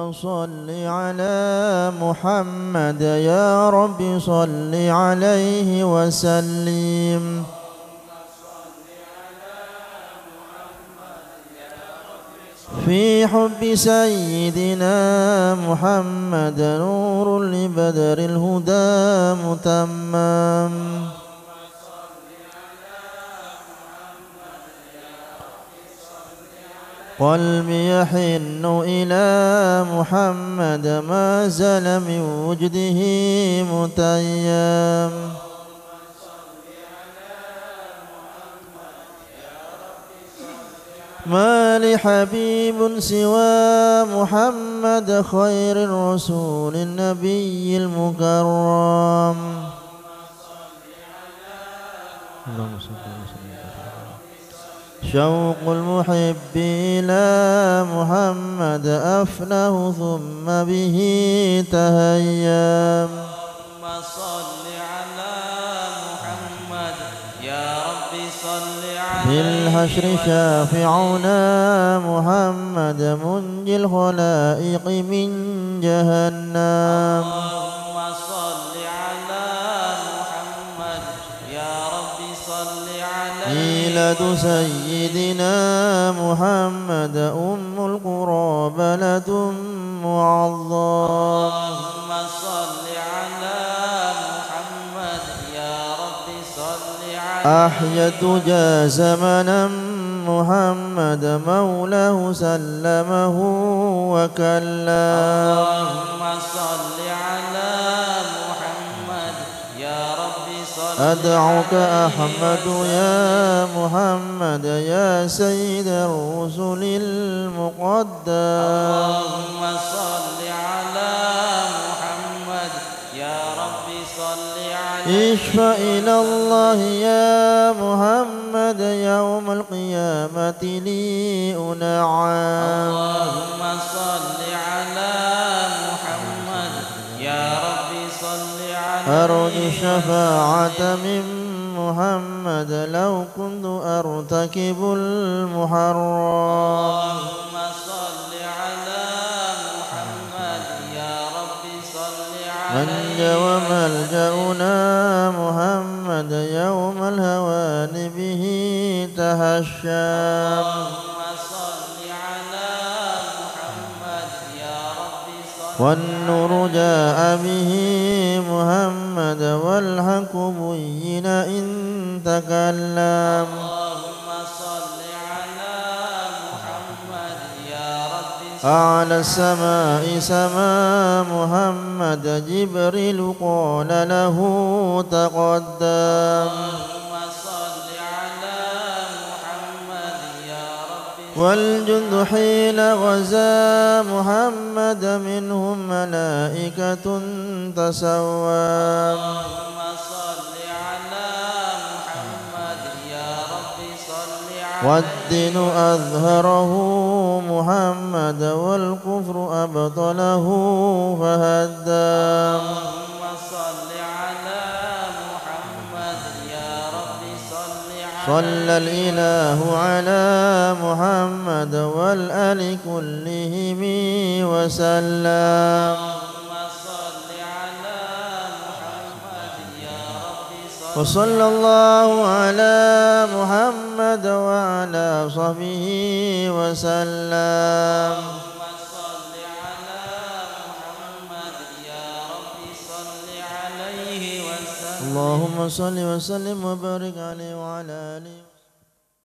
صل على محمد يا رب صل عليه وسلم. في حب سيدنا محمد نور لبدر الهدى متمم. قلبي يحن إلى محمد ما زال من وجده متيم. ما لحبيب سوى محمد خير الرسول النبي المكرم. شوق المحب إلى محمد أفنه ثم به تهيم. في الحشر شافعنا محمد منجي الخلائق من جهنم. اللهم صل على محمد يا رب صل عليه. ميلاد سيدنا محمد أم القرى بلد معظم. اللهم صل على محمد يا رب صل عليه. أحيا الدجى زمنا محمد مولاه سلمه وكلم. اللهم صل على محمد يا رب صل. أدعوك أحمد يا محمد يا سيد الرسل المقدم. اللهم صل على محمد يا رب صل عليه. اشفع إلى الله يا محمد يوم القيامة لي أنعم. اللهم صل على محمد يا رب صل عليه. أرجو الشفاعة من محمد لو كنت أرتكب المحرم. اللهم صل على محمد يا رب صل عليه. منجى وملجأنا محمد يوم الهوان به تهشم. اللهم صل على محمد يا رب صل. والنور جاء به محمد والحق بين إن تكلم. اللهم صل على محمد يا رب صل. أعلى السماء سما محمد جبريل قال له تقدم. اللهم صل على محمد يا رب صل. والجند حين غزا محمد منهم ملائكة تسوى. اللهم صل على محمد يا رب صل عليه. والدين أظهره محمد والكفر أبطله فهدم. اللهم صل على محمد يا رب صل عليه. صلى الإله على محمد والآل كلهم وسلم. اللهم صل على محمد يا رب صل. وصلى الله على محمد وعلى صحبه وسلم. اللهم صل على محمد يا رب صل عليه وسلم. اللهم صل وسلم وبارك عليه وعلى آله.